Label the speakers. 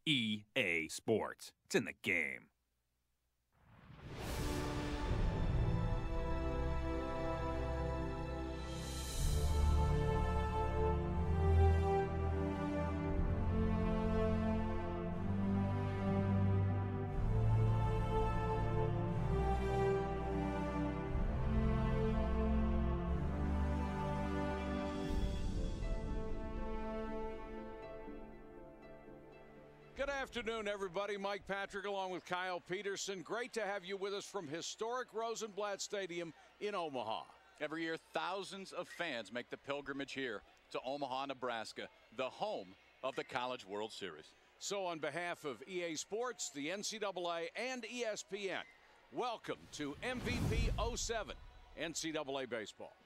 Speaker 1: EA Sports. It's in the game.
Speaker 2: Good afternoon, everybody. Mike Patrick along with Kyle Peterson. Great to have you with us from historic Rosenblatt Stadium in Omaha.
Speaker 3: Every year, thousands of fans make the pilgrimage here to Omaha, Nebraska, the home of the College World Series.
Speaker 2: So on behalf of EA Sports, the NCAA, and ESPN, welcome to MVP 07 NCAA Baseball.